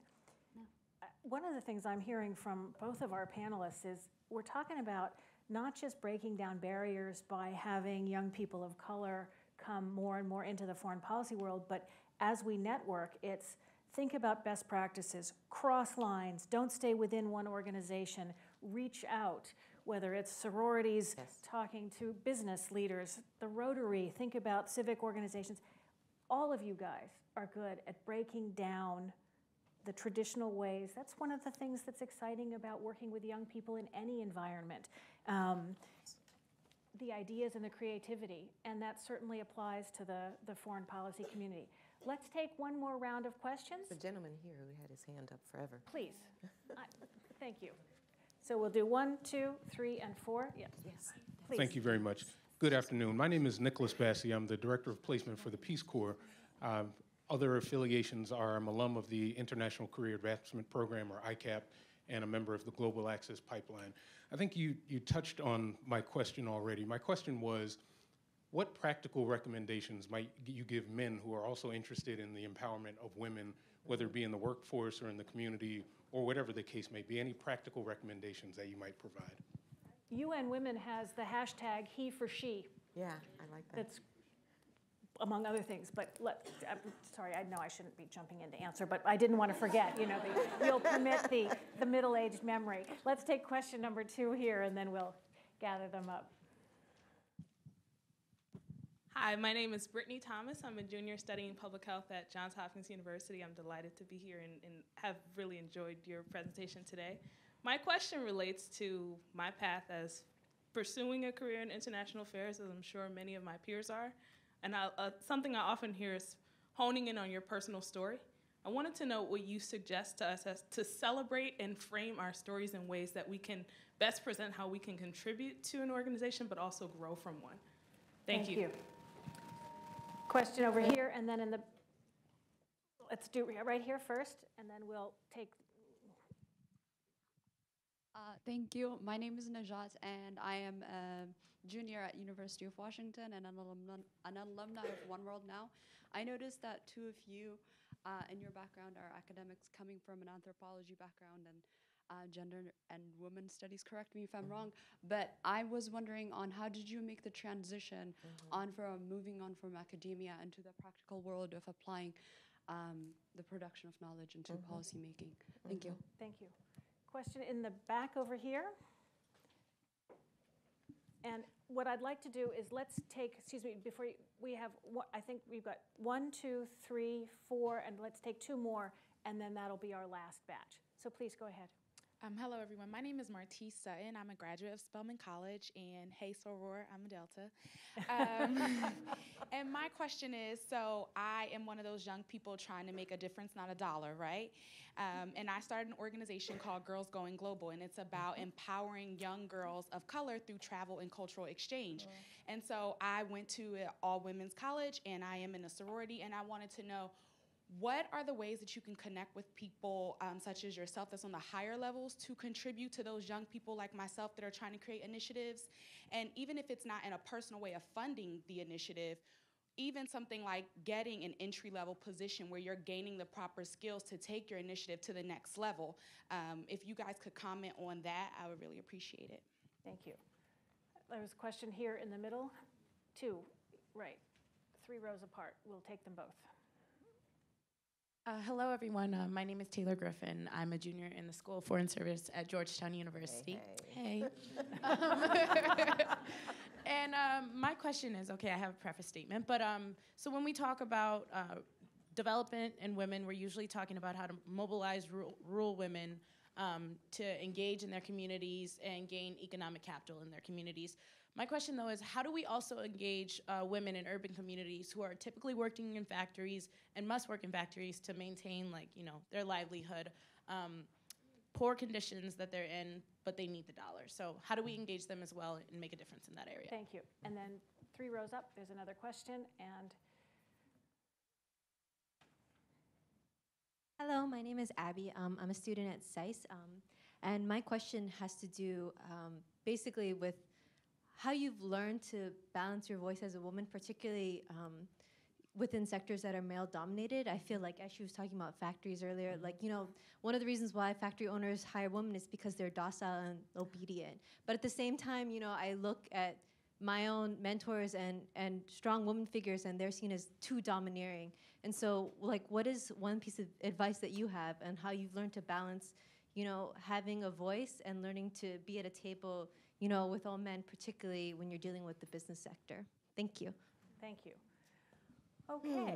One of the things I'm hearing from both of our panelists is we're talking about not just breaking down barriers by having young people of color come more and more into the foreign policy world, but as we network, it's think about best practices, cross lines, don't stay within one organization, reach out, whether it's sororities, yes, talking to business leaders, the Rotary, think about civic organizations. All of you guys are good at breaking down the traditional ways. That's one of the things that's exciting about working with young people in any environment. Um, the ideas and the creativity, and that certainly applies to the, the foreign policy community. Let's take one more round of questions. The gentleman here who had his hand up forever. Please. I, thank you. So we'll do one, two, three, and four. Yes. Yes. Please. Thank you very much. Good afternoon. My name is Nicholas Bassi. I'm the Director of Placement for the Peace Corps. Um, other affiliations are I'm alum of the International Career Advancement Program, or I CAP, and a member of the Global Access Pipeline. I think you, you touched on my question already. My question was, what practical recommendations might you give men who are also interested in the empowerment of women, whether it be in the workforce or in the community, or whatever the case may be? Any practical recommendations that you might provide? U N Women has the hashtag he for she. Yeah, I like that. That's among other things, but let, I'm sorry, I know I shouldn't be jumping into answer, but I didn't want to forget, you know, the, you'll permit the, the middle-aged memory. Let's take question number two here, and then we'll gather them up. Hi, my name is Brittany Thomas. I'm a junior studying public health at Johns Hopkins University. I'm delighted to be here and, and have really enjoyed your presentation today. My question relates to my path as pursuing a career in international affairs, as I'm sure many of my peers are. And I, uh, something I often hear is honing in on your personal story. I wanted to know what you suggest to us as to celebrate and frame our stories in ways that we can best present how we can contribute to an organization, but also grow from one. Thank, Thank you. you. Question over here, and then in the, let's do right here first, and then we'll take. Uh, thank you. My name is Najat, and I am a junior at University of Washington and an alumni, an alumni of One World Now. I noticed that two of you uh, in your background are academics coming from an anthropology background and uh, gender and women studies. Correct me if I'm mm-hmm. wrong, but I was wondering on how did you make the transition mm-hmm. on from moving on from academia into the practical world of applying um, the production of knowledge into mm-hmm. policy making? Thank mm-hmm. you. Thank you. Question in the back over here. And what I'd like to do is let's take, excuse me, before you, we have, I think we've got one, two, three, four, and let's take two more, and then that'll be our last batch. So please go ahead. Um, hello, everyone. My name is Martise Sutton. I'm a graduate of Spelman College, and hey, soror, I'm a Delta. Um, and my question is, so I am one of those young people trying to make a difference, not a dollar, right? Um, and I started an organization called Girls Going Global, and it's about empowering young girls of color through travel and cultural exchange. And so I went to an all-women's college, and I am in a sorority, and I wanted to know, what are the ways that you can connect with people um, such as yourself that's on the higher levels to contribute to those young people like myself that are trying to create initiatives? And even if it's not in a personal way of funding the initiative, even something like getting an entry-level position where you're gaining the proper skills to take your initiative to the next level. Um, if you guys could comment on that, I would really appreciate it. Thank you. There's a question here in the middle. Two, right, three rows apart. We'll take them both. Uh, hello, everyone. Uh, my name is Taylor Griffin. I'm a junior in the School of Foreign Service at Georgetown University. Hey. hey. um, and um, my question is, okay, I have a preface statement, but um, so when we talk about uh, development and women, we're usually talking about how to mobilize rural, rural women um, to engage in their communities and gain economic capital in their communities. My question, though, is how do we also engage uh, women in urban communities who are typically working in factories and must work in factories to maintain, like, you know, their livelihood, um, poor conditions that they're in, but they need the dollar. So how do we engage them as well and make a difference in that area? Thank you. And then three rows up, there's another question. And hello, my name is Abby. Um, I'm a student at S A I S. Um, and my question has to do um, basically with how you've learned to balance your voice as a woman, particularly um, within sectors that are male-dominated. I feel like, as she was talking about factories earlier, like, you know, one of the reasons why factory owners hire women is because they're docile and obedient. But at the same time, you know, I look at my own mentors and, and strong woman figures, and they're seen as too domineering. And so, like, what is one piece of advice that you have and how you've learned to balance, you know, having a voice and learning to be at a table, you know, with all men, particularly when you're dealing with the business sector? Thank you. Thank you. Okay.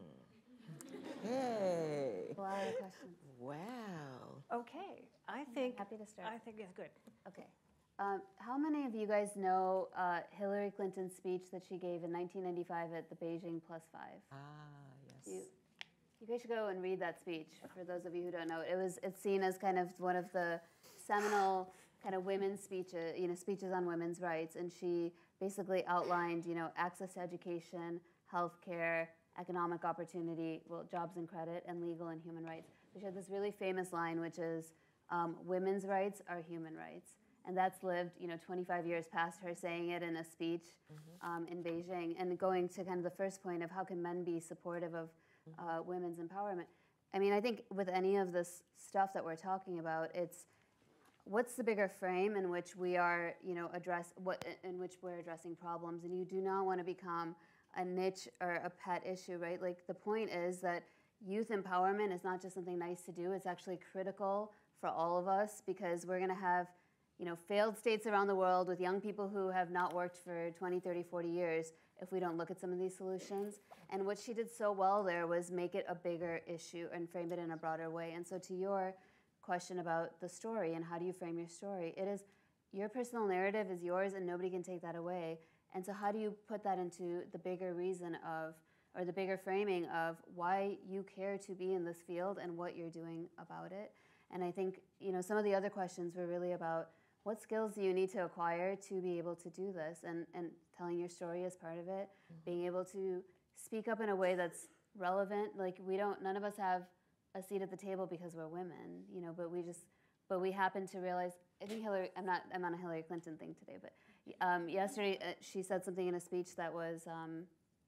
Hmm. Hey. A lot of questions. Wow. Okay. I think. Happy to start. I think it's good. Okay. Um, how many of you guys know uh, Hillary Clinton's speech that she gave in nineteen ninety-five at the Beijing Plus Five? Ah, yes. You, you guys should go and read that speech. For those of you who don't know, it was it's seen as kind of one of the seminal kind of women's speeches, you know, speeches on women's rights, and she basically outlined, you know, access to education, healthcare, economic opportunity, well, jobs and credit, and legal and human rights. She had this really famous line, which is, um, "Women's rights are human rights," and that's lived, you know, twenty-five years past her saying it in a speech mm-hmm. um, in Beijing, and going to kind of the first point of how can men be supportive of uh, women's empowerment. I mean, I think with any of this stuff that we're talking about, it's what's the bigger frame in which we are, you know, address what in which we're addressing problems, and you do not want to become a niche or a pet issue, right? Like, the point is that youth empowerment is not just something nice to do; it's actually critical for all of us, because we're going to have, you know, failed states around the world with young people who have not worked for twenty, thirty, forty years if we don't look at some of these solutions. And what she did so well there was make it a bigger issue and frame it in a broader way. And so to your question about the story and how do you frame your story, it is your personal narrative is yours and nobody can take that away. And so how do you put that into the bigger reason of, or the bigger framing of why you care to be in this field and what you're doing about it? And I think, you know, some of the other questions were really about what skills do you need to acquire to be able to do this, and, and telling your story is part of it, mm-hmm. being able to speak up in a way that's relevant. Like, we don't, none of us have a seat at the table because we're women, you know, but we just, but we happen to realize, I think Hillary, I'm not, I'm on a Hillary Clinton thing today, but um, yesterday uh, she said something in a speech that was, um,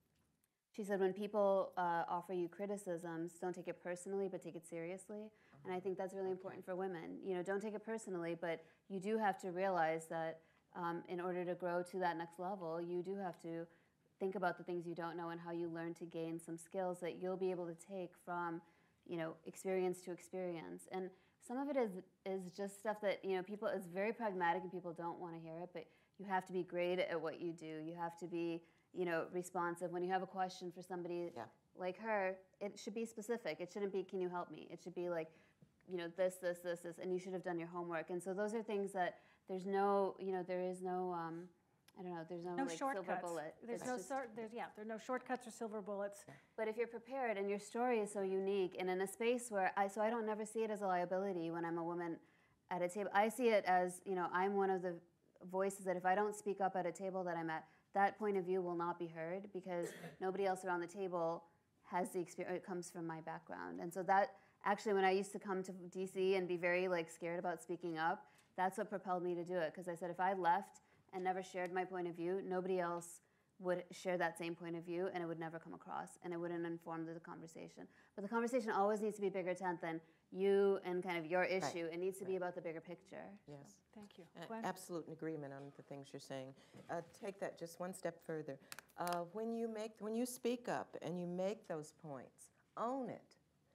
she said, when people uh, offer you criticisms, don't take it personally, but take it seriously. And I think that's really important for women. You know, don't take it personally, but you do have to realize that um, in order to grow to that next level, you do have to think about the things you don't know and how you learn to gain some skills that you'll be able to take from, you know, experience to experience. And some of it is is just stuff that, you know, people, it's very pragmatic and people don't want to hear it, but you have to be great at what you do. You have to be, you know, responsive. When you have a question for somebody yeah. like her, it should be specific. It shouldn't be, can you help me? It should be like, you know, this, this, this, this, and you should have done your homework. And so those are things that there's no, you know, there is no, um, I don't know, there's no, no like shortcuts. silver bullet. There's it's no, just, sor- there's, yeah, there are no shortcuts or silver bullets. But if you're prepared and your story is so unique, and in a space where I, so I don't never see it as a liability when I'm a woman at a table. I see it as, you know, I'm one of the voices that if I don't speak up at a table that I'm at, that point of view will not be heard because nobody else around the table has the experience, it comes from my background. And so that, actually, when I used to come to D C and be very like scared about speaking up, that's what propelled me to do it. Because I said, if I left and never shared my point of view, nobody else would share that same point of view, and it would never come across, and it wouldn't inform the conversation. But the conversation always needs to be bigger tent than you and kind of your issue. Right. It needs to right. be about the bigger picture. Yes. So. Thank you. Uh, Gwen? absolute agreement on the things you're saying. Uh, take that just one step further. Uh, when you make, when you speak up and you make those points, own it.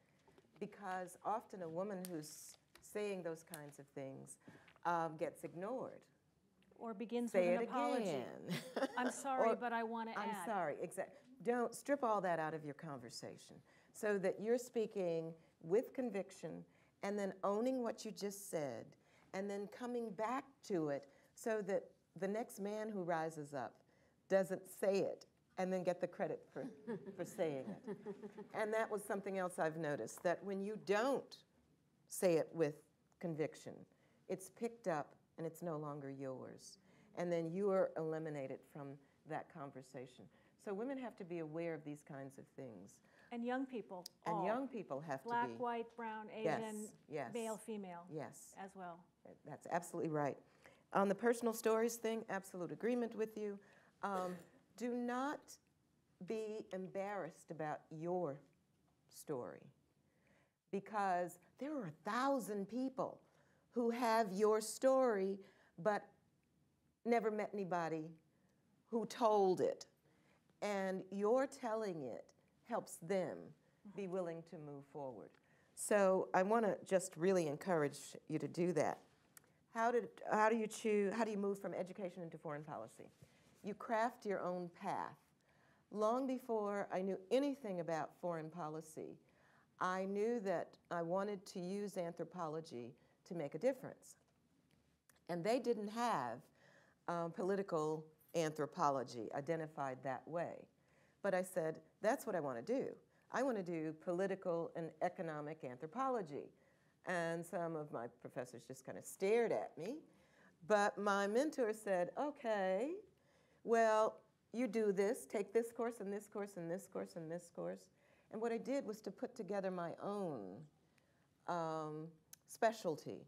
Because often a woman who's saying those kinds of things um, gets ignored. Or begins Say with an it apology. again. I'm sorry, Or, but I want to add. I'm sorry, exactly. Don't strip all that out of your conversation so that you're speaking with conviction and then owning what you just said and then coming back to it so that the next man who rises up doesn't say it and then get the credit for, for saying it. And that was something else I've noticed, that when you don't say it with conviction, it's picked up and it's no longer yours. And then you are eliminated from that conversation. So women have to be aware of these kinds of things. And young people. And all. young people have Black, to be. white, brown, Yes, Asian, yes. male, female. Yes. As well. That's absolutely right. On the personal stories thing, absolute agreement with you. Um, do not be embarrassed about your story, because there are a thousand people who have your story but never met anybody who told it. And your telling it helps them be willing to move forward. So I want to just really encourage you to do that. How, did, how do you choose, how do you move from education into foreign policy? You craft your own path. Long before I knew anything about foreign policy, I knew that I wanted to use anthropology to make a difference. And they didn't have um, political anthropology identified that way. But I said, that's what I want to do. I want to do political and economic anthropology. And some of my professors just kind of stared at me. But my mentor said, okay, well, you do this, take this course and this course and this course and this course. And what I did was to put together my own um, specialty.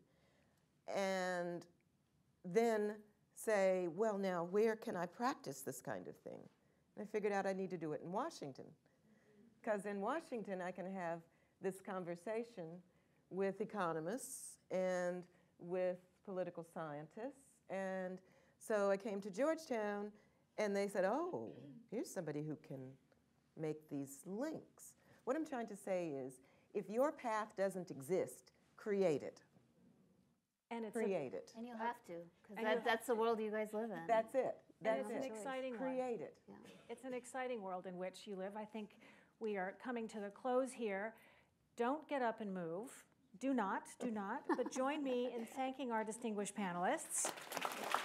And then say, well, now, where can I practice this kind of thing? And I figured out I need to do it in Washington. Because in Washington, I can have this conversation with economists and with political scientists. And so I came to Georgetown, and they said, oh, here's somebody who can make these links. What I'm trying to say is, if your path doesn't exist, create it. And it's create a, it. And you'll have to, because And that, you- that's the world you guys live in. That's it. And That's it's it. an exciting one. Create it. Yeah. It's an exciting world in which you live. I think we are coming to the close here. Don't get up and move. Do not, do not. But join me in thanking our distinguished panelists.